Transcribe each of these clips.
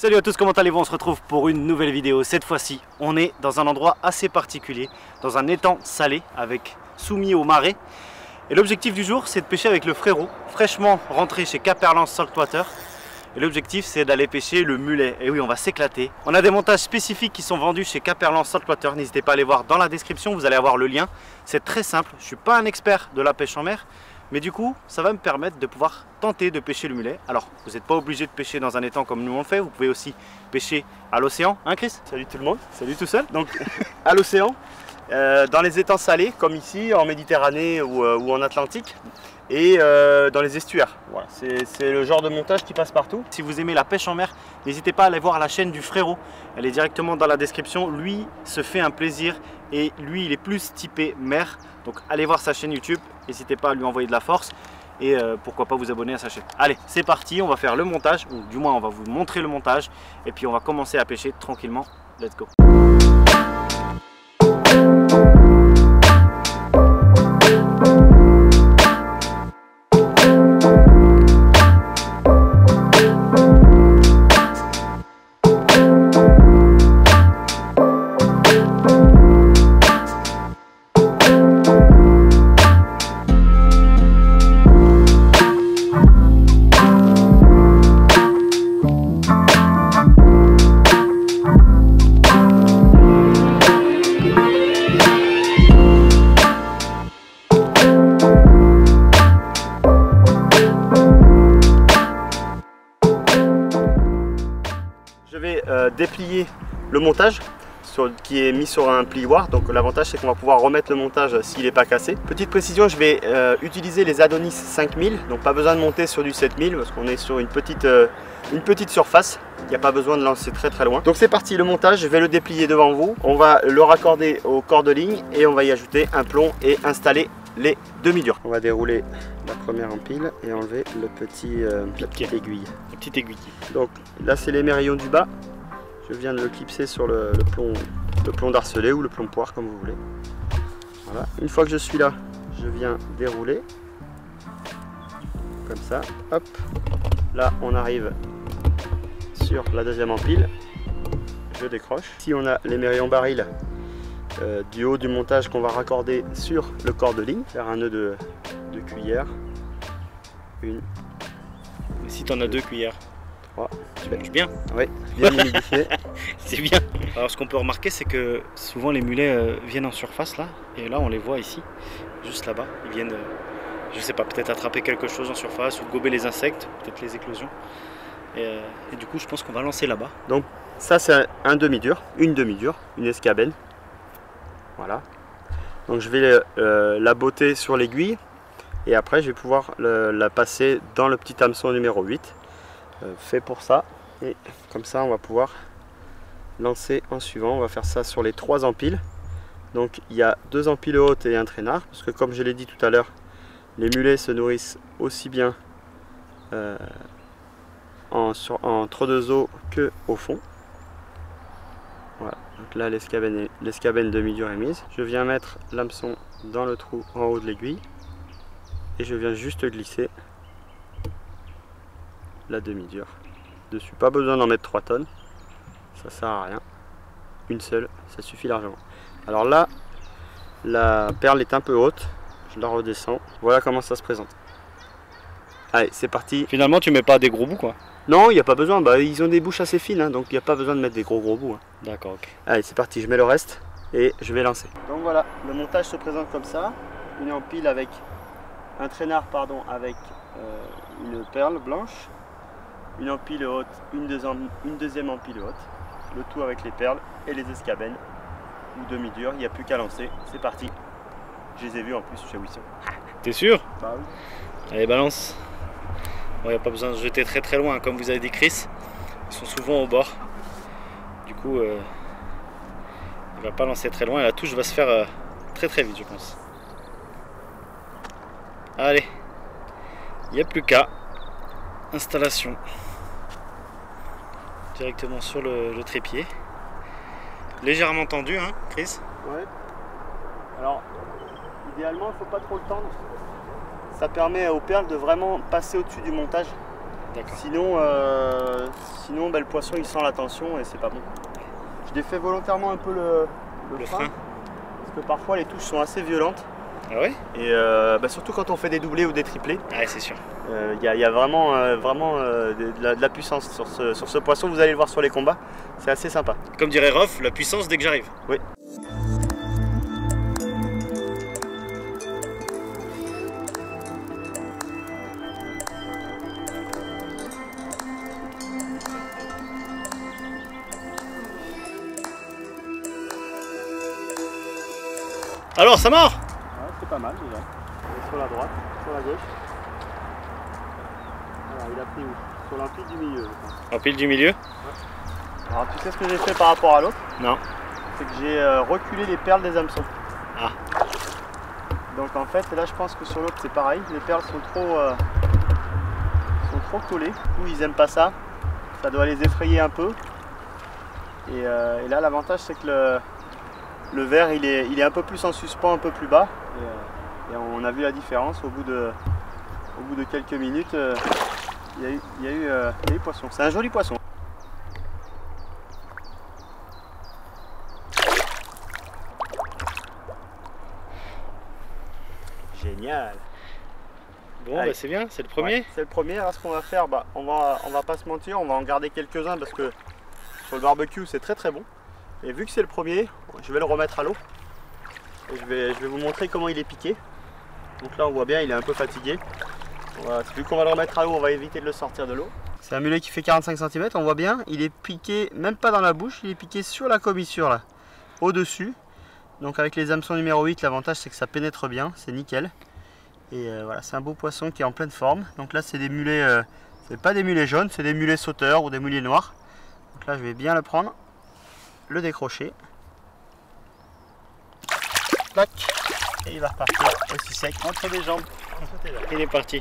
Salut à tous, comment allez-vous? On se retrouve pour une nouvelle vidéo. Cette fois-ci, on est dans un endroit assez particulier, dans un étang salé avec soumis au marais. Et l'objectif du jour, c'est de pêcher avec le frérot, fraîchement rentré chez Caperlance Saltwater. Et l'objectif, c'est d'aller pêcher le mulet. Et oui, on va s'éclater. On a des montages spécifiques qui sont vendus chez Caperlance Saltwater. N'hésitez pas à aller voir dans la description, vous allez avoir le lien. C'est très simple, je ne suis pas un expert de la pêche en mer. Mais du coup, ça va me permettre de pouvoir tenter de pêcher le mulet. Alors, vous n'êtes pas obligé de pêcher dans un étang comme nous on le fait. Vous pouvez aussi pêcher à l'océan, hein Chris? Salut tout le monde. Salut tout seul. Donc, à l'océan, dans les étangs salés, comme ici, en Méditerranée ou en Atlantique, et dans les estuaires. Voilà, c'est le genre de montage qui passe partout. Si vous aimez la pêche en mer, n'hésitez pas à aller voir la chaîne du frérot. Elle est directement dans la description. Lui se fait un plaisir et lui, il est plus typé mer. Donc, allez voir sa chaîne YouTube. N'hésitez pas à lui envoyer de la force et pourquoi pas vous abonner à sa chaîne. Allez, c'est parti, on va faire le montage, ou du moins on va vous montrer le montage et puis on va commencer à pêcher tranquillement. Let's go. Je vais déplier le montage qui est mis sur un plioir. Donc l'avantage, c'est qu'on va pouvoir remettre le montage s'il n'est pas cassé. Petite précision, je vais utiliser les Adonis 5000. Donc pas besoin de monter sur du 7000 parce qu'on est sur une petite surface. Il n'y a pas besoin de lancer très loin. Donc c'est parti, le montage, je vais le déplier devant vous. On va le raccorder au corps de ligne et on va y ajouter un plomb et installer les demi-durs. On va dérouler la première empile et enlever la petite aiguille. La petite aiguille. Donc là, c'est l'émerillon du bas. Je viens de le clipser sur le plomb d'harcelé ou le plomb poire, comme vous voulez. Voilà. Une fois que je suis là, je viens dérouler. Comme ça. Hop. Là, on arrive sur la deuxième empile. Je décroche. Ici, on a l'émerillon baril du haut du montage qu'on va raccorder sur le corps de ligne. Faire un nœud de cuillère. Une. Si tu en as 2 cuillères. 3. Tu pêches bien. Oui, bien humidifié. C'est bien. Alors ce qu'on peut remarquer, c'est que souvent les mulets viennent en surface là. Et là on les voit ici, juste là-bas. Ils viennent, je sais pas, peut-être attraper quelque chose en surface ou gober les insectes, peut-être les éclosions. Et du coup je pense qu'on va lancer là-bas. Donc ça c'est un demi-dur, une escabenne. Voilà. Donc je vais la botter sur l'aiguille. Et après je vais pouvoir la passer dans le petit hameçon numéro 8. Fait pour ça. Et comme ça on va pouvoir lancer en suivant. On va faire ça sur les 3 empiles. Donc il y a 2 empiles hautes et un traînard. Parce que comme je l'ai dit tout à l'heure, les mulets se nourrissent aussi bien entre 2 eaux que au fond. Voilà. Donc là l'escabenne demi-dure est mise. Je viens mettre l'hameçon dans le trou en haut de l'aiguille. Et je viens juste glisser la demi-dure dessus. Pas besoin d'en mettre 3 tonnes, ça sert à rien. Une seule, ça suffit largement. Alors là, la perle est un peu haute, je la redescends. Voilà comment ça se présente. Allez, c'est parti. Finalement, tu mets pas des gros bouts quoi? Non, il n'y a pas besoin. Bah, ils ont des bouches assez fines, hein, donc il n'y a pas besoin de mettre des gros bouts. Hein. D'accord, ok. Allez, c'est parti, je mets le reste et je vais lancer. Donc voilà, le montage se présente comme ça. Une empile avec un traînard avec une perle blanche, une empile haute, une deuxième empile haute, le tout avec les perles et les escabennes ou demi-dures. Il n'y a plus qu'à lancer, c'est parti. Je les ai vus en plus chez Wisson. T'es sûr? Bah oui. Allez, balance. Bon, il n'y a pas besoin de jeter très loin, comme vous avez dit Chris. Ils sont souvent au bord. Du coup, il va pas lancer très loin et la touche va se faire très vite, je pense. Allez, il n'y a plus qu'à installation directement sur le trépied, légèrement tendu, hein, Chris? Ouais. Alors, idéalement, il ne faut pas trop le tendre. Ça permet aux perles de vraiment passer au-dessus du montage. Sinon le poisson il sent la tension et c'est pas bon. Je défais volontairement un peu le frein. Parce que parfois les touches sont assez violentes. Ah ouais? Et surtout quand on fait des doublés ou des triplés. Ouais, c'est sûr. Il y a vraiment, de la puissance sur ce poisson, vous allez le voir sur les combats. C'est assez sympa. Comme dirait Rof, la puissance dès que j'arrive. Oui. Alors, ça mord? Ouais, c'est pas mal déjà. Sur la droite, sur la gauche. Alors, il a pris où? Sur l'empile du milieu. Empile du milieu? Ouais. Alors, tu sais ce que j'ai fait par rapport à l'autre? Non. C'est que j'ai reculé les perles des hameçons. Ah. Donc en fait, là je pense que sur l'autre c'est pareil. Les perles sont trop collées. Du coup, ils aiment pas ça. Ça doit les effrayer un peu. Et là, l'avantage c'est que le verre il est un peu plus en suspens, un peu plus bas. Et on a vu la différence au bout de quelques minutes. Il y a eu poisson. C'est un joli poisson. Génial. Bon, bah, c'est bien, c'est le premier. Ouais, c'est le premier. Alors, ce qu'on va faire, on va pas se mentir, on va en garder quelques-uns parce que sur le barbecue c'est très très bon. Et vu que c'est le premier, je vais le remettre à l'eau. Et je vais vous montrer comment il est piqué. Donc là on voit bien, il est un peu fatigué. Vu qu'on va le remettre à l'eau, on va éviter de le sortir de l'eau. C'est un mulet qui fait 45 cm, on voit bien, il est piqué même pas dans la bouche, il est piqué sur la commissure là, au-dessus. Donc avec les hameçons numéro 8, l'avantage c'est que ça pénètre bien, c'est nickel. Et voilà, c'est un beau poisson qui est en pleine forme. Donc là c'est des mulets, c'est pas des mulets jaunes, c'est des mulets sauteurs ou des mulets noirs. Donc là je vais bien le prendre, le décrocher. Clac. Et il va repartir aussi sec entre les jambes. Il est parti.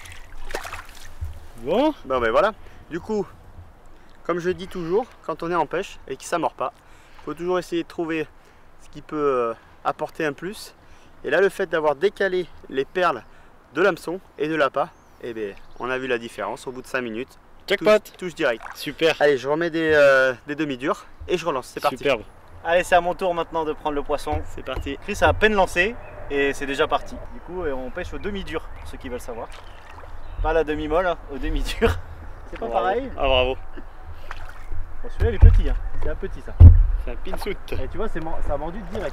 Bon. Bon ben voilà. Du coup, comme je dis toujours, quand on est en pêche et que ça ne mord pas, il faut toujours essayer de trouver ce qui peut apporter un plus. Et là, le fait d'avoir décalé les perles de l'hameçon et de l'appât, eh bien, on a vu la différence au bout de 5 minutes. Jackpot. Touche direct. Super. Allez, je remets des demi-durs et je relance. C'est parti. Superbe. Allez, c'est à mon tour maintenant de prendre le poisson. C'est parti. Chris a à peine lancé et c'est déjà parti. Du coup, on pêche au demi-dur, pour ceux qui veulent savoir. Pas la demi-molle, hein, au demi-dur. C'est pas pareil. Ah, bravo. Bon, celui-là, il est petit. Hein. C'est un petit, ça. C'est un pinsout. Et tu vois, ça a mordu direct.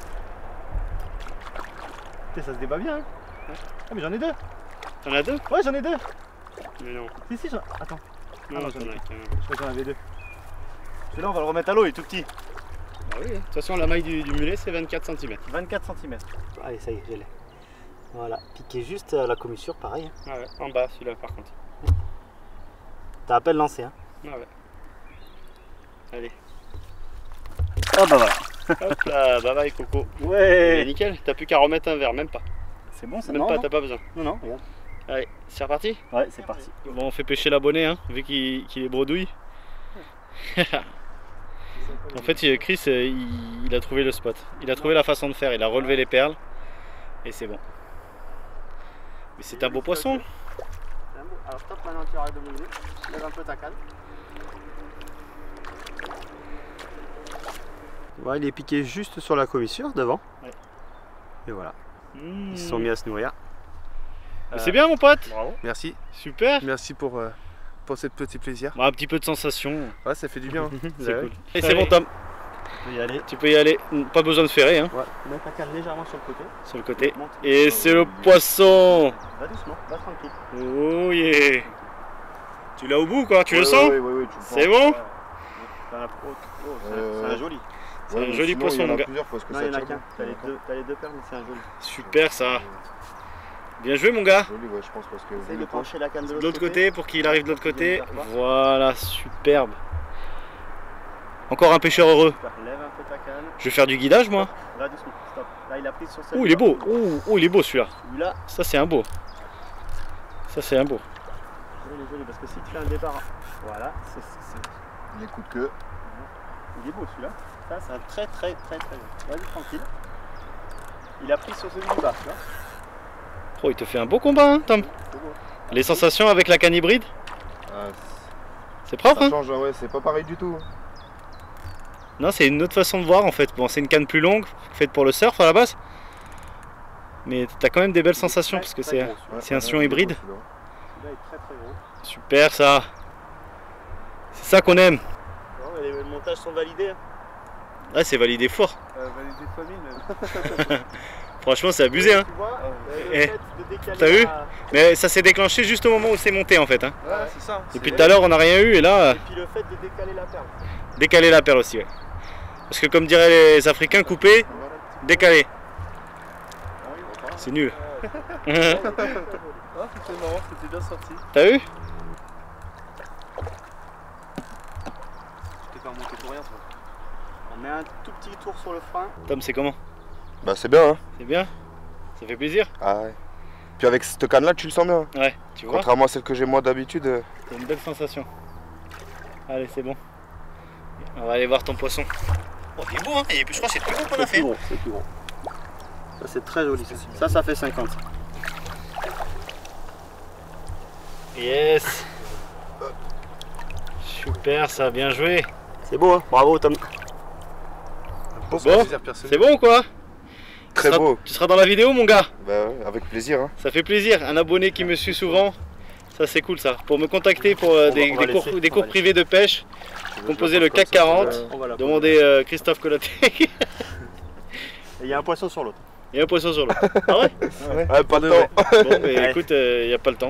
Et ça se débat bien. Hein. Ah, mais j'en ai deux. T'en as deux? Ouais, j'en ai deux. Mais non. Si, attends. Non, non, j'en ai qu'un. Je crois que j'en avais deux. Celui-là, on va le remettre à l'eau, il est tout petit. Bah oui, de toute façon, la maille du mulet, c'est 24 cm. 24 cm. Allez, ça y est, je l'ai. Voilà, piqué juste à la commissure, pareil. Ah ouais, en bas, celui-là, par contre. T'as à peine lancé, hein? Ah ouais. Allez. Oh bah voilà. Hop là, bye bye Coco. Ouais. Mais nickel, t'as plus qu'à remettre un verre, même pas. C'est bon, ça? Même pas, t'as pas besoin. Non, regarde. Allez, c'est reparti? Ouais, c'est parti. Bon, on fait pêcher l'abonné, hein, vu qu'il est bredouille. En fait, Chris, il a trouvé le spot. Il a trouvé la façon de faire, il a relevé les perles. Et c'est bon. Mais c'est un beau poisson. Alors stop maintenant, tu arrêtes de mouiller. Lève un peu ta canne. Ouais, il est piqué juste sur la commissure devant. Ouais. Et voilà. Ils se sont mis à se nourrir. C'est bien mon pote. Bravo. Merci. Super. Merci pour ce petit plaisir. Bon, un petit peu de sensation. Ouais, ça fait du bien. C'est Ouais. cool. Et c'est bon Tom. On peut y aller. Tu peux y aller. Pas besoin de ferrer hein, Ouais, mets ta canne légèrement sur le côté. sur le côté. Monte. Et c'est le poisson. Va doucement, va tranquille. Oh yeah. Tu l'as au bout quoi, tu le sens? Oui, tu le C'est prends. bon? Ouais. C'est un joli. C'est un joli poisson Il y en mon a gars. plusieurs parce que Non, ça il y en a tire qu'un. bien. T'as les deux paires, mais c'est un joli. Super ça. Bien joué mon gars. Joli, ouais, je pense parce que Essaye de pencher la canne De l'autre côté pour qu'il arrive de l'autre côté. Bien, Voilà, superbe. Encore un pêcheur heureux. Lève un peu ta canne. Je vais faire du guidage moi. Là, doucement, stop. Là, il a pris sur celui-là. Oh il est beau. Oh il est beau celui-là. Celui-là, Ça c'est un beau. Ça c'est un beau. il est joli parce que si tu fais un départ, voilà, les coups de queue. il est beau celui-là. Ça, c'est un très beau. Vas-y, tranquille. Il a pris sur celui du bas, tu vois. Oh il te fait un beau combat hein Tom. C'est beau. Les sensations avec la canne hybride? Ah, C'est propre, ça hein? change, ouais, c'est pas pareil du tout. Non, c'est une autre façon de voir en fait. Bon, c'est une canne plus longue, faite pour le surf à la base. Mais t'as quand même des belles sensations parce que c'est un sillon hybride. Celui-là est très très gros. Super ça. C'est ça qu'on aime. Non, les montages sont validés. Hein. Ouais, c'est validé fort. Validé famille même. Franchement, c'est abusé, hein. Tu vois, le Eh, fait de décaler t'as vu la- Mais ça s'est déclenché juste au moment où c'est monté en fait, hein. Ouais, c'est ça. Depuis tout à l'heure, on n'a rien eu et là, Et puis le fait de décaler la perle. décaler la perle aussi, ouais. Parce que comme diraient les Africains, couper, décaler. C'est nul. Ah, c'était marrant, c'était bien sorti. T'as vu? Je t'ai fait remonter pour rien, toi. On met un tout petit tour sur le frein. Tom, c'est comment? Bah c'est bien hein. C'est bien? Ça fait plaisir? Ah ouais. Puis avec cette canne là tu le sens bien. Ouais, tu vois? Contrairement à celle que j'ai moi d'habitude. C'est une belle sensation. Allez, c'est bon. On va aller voir ton poisson. Oh, il est beau, hein? Je crois que c'est le plus gros qu'on a fait. C'est plus gros. Ça c'est très joli. Ça fait 50. Yes! Super, ça, bien joué. C'est beau, hein. Bravo Tom. Bon, C'est bon ou quoi? Très beau. Tu seras dans la vidéo, mon gars? Bah ouais, avec plaisir hein. Ça fait plaisir. Un abonné qui me suit souvent, ça c'est cool ça. Pour me contacter pour des cours privés de pêche, composez le CAC 40, On va la demandez Christophe Colaté. Et il y a un poisson sur l'autre. Il y a un poisson sur l'eau. Ah ouais? Ouais, pas de temps. Bon, mais Ouais. écoute, il n'y a pas le temps.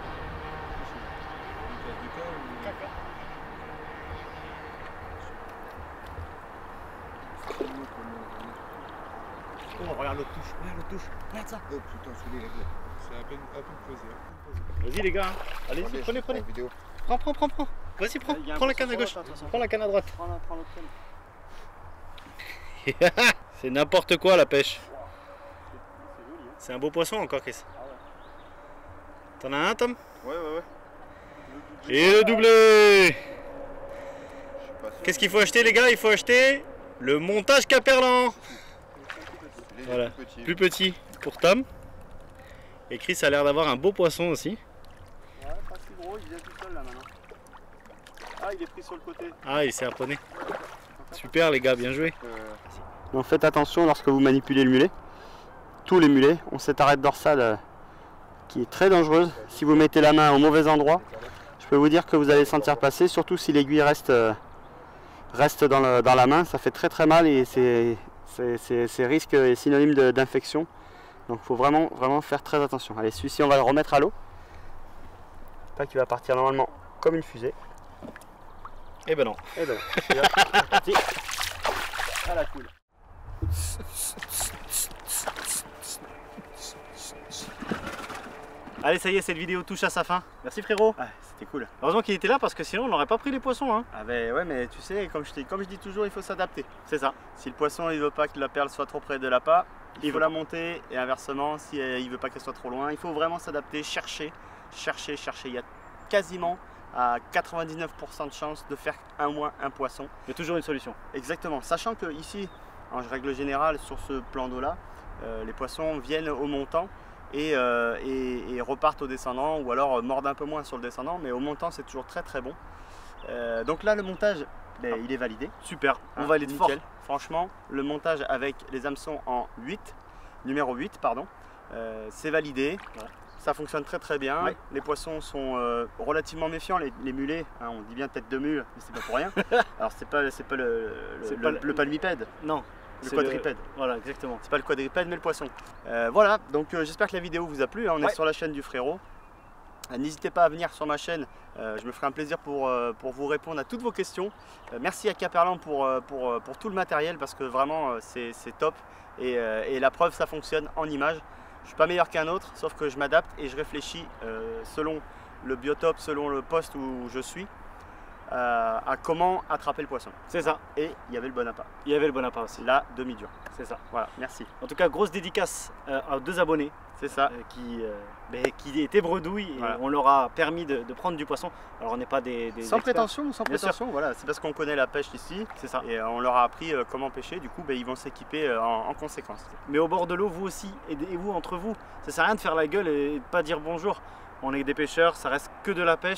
Oh, regarde l'autre touche. Regarde l'autre touche. Regarde ça. Oh putain, celui-là il est bien. C'est à peine posé. Hein. Vas-y les gars, hein. Allez-y, prenez. Vidéo. Prends. Vas-y, prends. Il y a un Prends la poisson canne à sur gauche. l'autre, attention. Prends la canne à droite. Prends l'autre canne. C'est n'importe quoi la pêche. C'est joli, hein. C'est un beau poisson encore, Chris. Ah ouais. T'en as un, Tom? Ouais. Et le doublé! Je suis pas sûr. Qu'est-ce qu'il faut acheter, les gars? Il faut acheter le montage Caperlan. Il est Voilà. plus petit. Plus petit pour Tom. Et Chris a l'air d'avoir un beau poisson aussi. Ouais, pas si gros, il vient tout seul là maintenant. Ah, il est pris sur le côté. Ah, il s'est harponné. Super les gars, bien joué. Donc faites attention lorsque vous manipulez le mulet. Tous les mulets ont cette arête dorsale qui est très dangereuse. Si vous mettez la main au mauvais endroit, je peux vous dire que vous allez le sentir passer, surtout si l'aiguille reste dans la main. Ça fait très mal et c'est risque et synonyme d'infection. Donc il faut vraiment faire très attention. Allez, celui-ci on va le remettre à l'eau. Pas qu'il va partir normalement comme une fusée. Eh ben non. Et ben, c'est parti. À la cool. Allez, ça y est, cette vidéo touche à sa fin. Merci frérot. Ah, c'était cool. Heureusement qu'il était là parce que sinon on n'aurait pas pris les poissons. Hein. Ah ben ouais, mais tu sais, comme je dis toujours, il faut s'adapter. C'est ça. Si le poisson il veut pas que la perle soit trop près de l'appât, il faut la monter, et inversement, si il veut pas qu'elle soit trop loin, il faut vraiment s'adapter, chercher. Il y a quasiment à 99% de chances de faire un poisson. Il y a toujours une solution. Exactement, sachant que ici, en règle générale, sur ce plan d'eau là, les poissons viennent au montant et repartent au descendant, ou alors mordent un peu moins sur le descendant, mais au montant c'est toujours très bon. Donc là le montage, il est validé. Super, on Hein, va aller de fort. nickel. Franchement, le montage avec les hameçons en 8, numéro 8 pardon, c'est validé. Ouais. Ça fonctionne très bien. Ouais. Les poissons sont relativement méfiants, les mulets, hein, on dit bien tête de mule, mais c'est pas pour rien. Alors c'est pas le palmipède, Non. le c'est quadrupède. Voilà, exactement. C'est pas le quadrupède mais le poisson. Voilà, donc j'espère que la vidéo vous a plu. On est Ouais. sur la chaîne du frérot. N'hésitez pas à venir sur ma chaîne, je me ferai un plaisir pour vous répondre à toutes vos questions. Merci à Caperlan pour tout le matériel parce que vraiment c'est top et la preuve ça fonctionne en images. Je suis pas meilleur qu'un autre, sauf que je m'adapte et je réfléchis selon le biotope, selon le poste où je suis, à comment attraper le poisson. C'est ça. Et il y avait le bon appât, Il y avait le bon appât aussi. la demi-dure. C'est ça. Voilà, merci. En tout cas, grosse dédicace à 2 abonnés C'est ça. qui étaient bredouilles et Voilà. on leur a permis de prendre du poisson. Alors on n'est pas des Sans experts. prétention, Bien prétention, voilà, c'est parce qu'on connaît la pêche ici, C'est ça. et on leur a appris comment pêcher, du coup ils vont s'équiper en conséquence. Mais au bord de l'eau, vous aussi, aidez-vous entre vous. Ça sert à rien de faire la gueule et de pas dire bonjour. On est des pêcheurs, ça reste que de la pêche.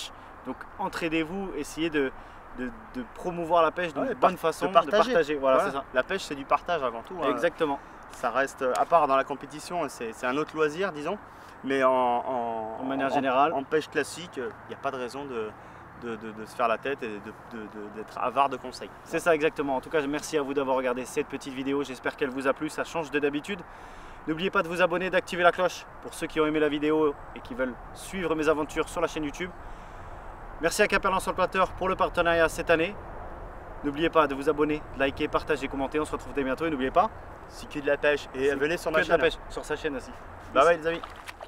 Donc entraidez-vous, essayez de promouvoir la pêche d'une Ouais, bonne façon, de partager. Voilà, Voilà. c'est ça. La pêche, c'est du partage avant tout. Hein. Exactement. Ça reste, à part dans la compétition, c'est un autre loisir, disons. Mais En manière générale. en pêche classique, il n'y a pas de raison de se faire la tête et d'être avare de conseils. C'est ça exactement. En tout cas, merci à vous d'avoir regardé cette petite vidéo. J'espère qu'elle vous a plu. Ça change de d'habitude. N'oubliez pas de vous abonner, d'activer la cloche pour ceux qui ont aimé la vidéo et qui veulent suivre mes aventures sur la chaîne YouTube. Merci à Quimperlé sur le Plateur pour le partenariat cette année. N'oubliez pas de vous abonner, de liker, partager, commenter. On se retrouve très bientôt et n'oubliez pas, C'est que de la pêche et venez sur ma que de la chaîne. pêche sur sa chaîne aussi. Bye bye les amis.